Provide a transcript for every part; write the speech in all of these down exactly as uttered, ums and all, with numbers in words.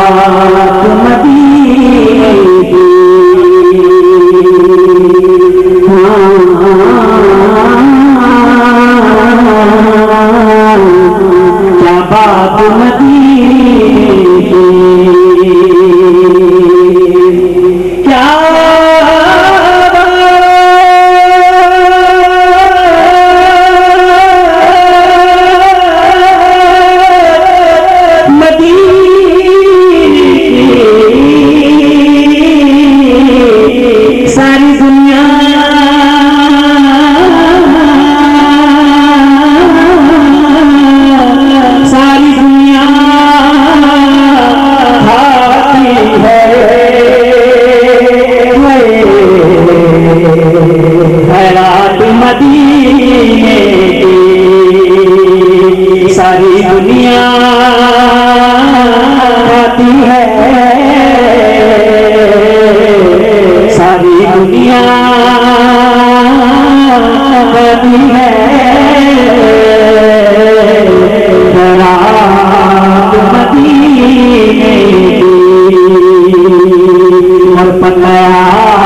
मदीने की, क्या बात मदीने की, क्या सारी दुनिया सारी दुनिया खाती है खैरात मदीने की, सारी दुनिया खाती है सारी दुनिया खाती है खैरात मदीने की। और पतया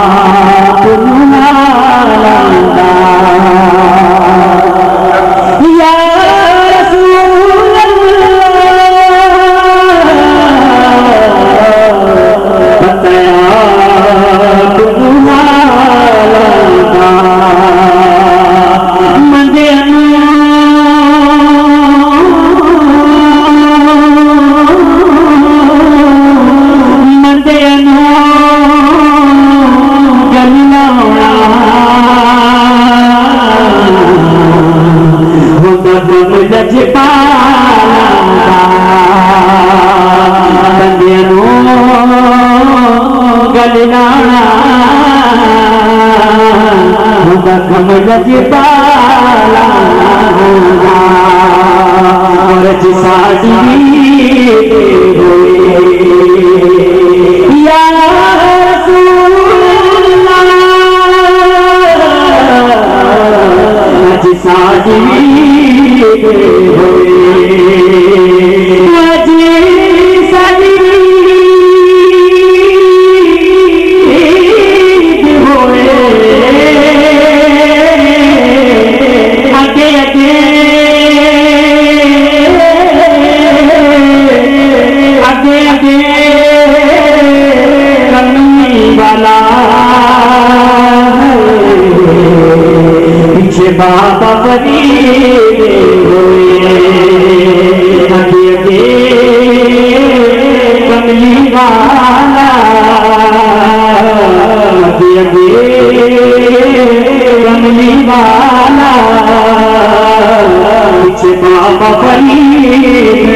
या रसूल अल्लाह, पतया मंदे मंदे गलना जजपाला बंदे गलना कम जजपाला और जिसाडी या रसूल अल्लाह, जिसाडी पीछे बाबा फरीद हुए, अगे अगे कमली वाला, अगे अगे कमली वाला, पीछे बाबा फरीद